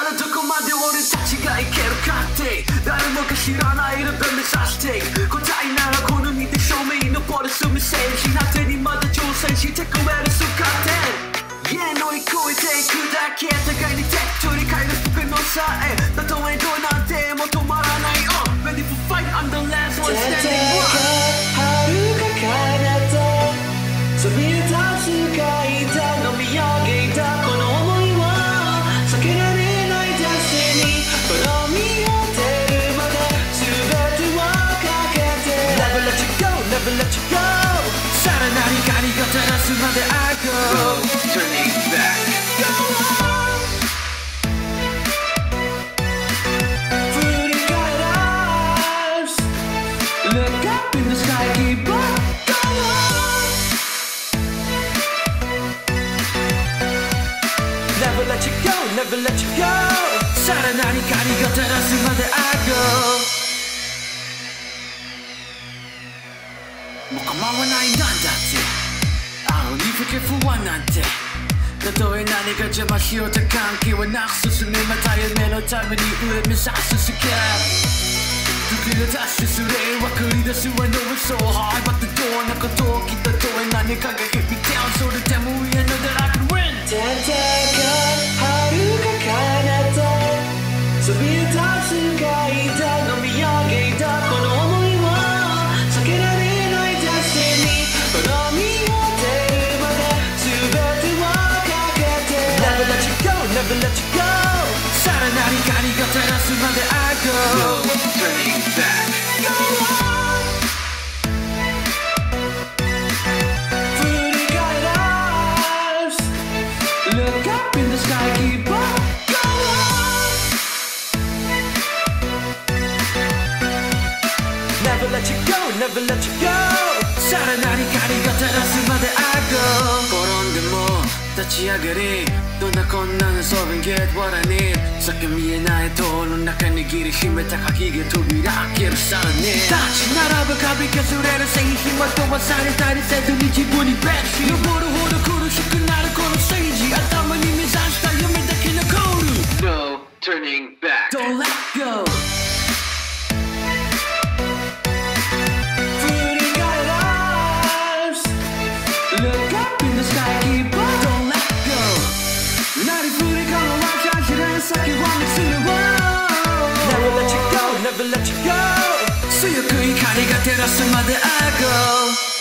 ならどこまで俺たちがいけるかって誰もが知らないレベル目指して答えなら好みで証明のポリスメッセージな手にまだ挑戦してくれるスカテン家乗り越えていくだけ互いに手取り替える服のさえたとえどうなっても止まらない Ready for fight I'm the last one standing one 遥か彼方そびえ立つ階段飲み上げたこの想いは避けられないデスティニーこの身を出るまで全てをかけて Never let you go, never let you go さらなる光が照らすまで I go Turning back Go on振り返らず Look up in the sky, keep on Never let you go, never let you go さらなる光が照らすまで I go もう構わないなんだって青に吹け不安なんてたとえ何が邪魔しようと関係はなく進めまた夢のために上目指すスキャ時が出してそれ分かり出す I know it's so hard But the door のことを聞いたとえ何かが hit me down それでも we know that I can win 戦う遥か彼方そびえ立つ階段飲み上げたこの想いは避けられないデスティニーこの身を出るまで全てをかけて Never let you go, never let you go さらなる光が照らすまで I go Turning back Go on振り返らず Look up in the sky, keep on Go on Never let you go, never let you go さらなる光が照らすまで I go 転んでも立ち上がりどんな困難な So and get what I need 先見えない塔の中に握りしめた鍵が扉開けるさらに立ち並ぶ壁削れる製品は飛ばされたりせずに自分にベッシ登るほど苦しくなるこのステージ頭に目指した夢だけ残る No turning back Don't let go振り返らず Look up in the sky keep on Don't let go なりふり構わず走れ先は見つめ Never let you go, never let you go 強く光が照らすまで I go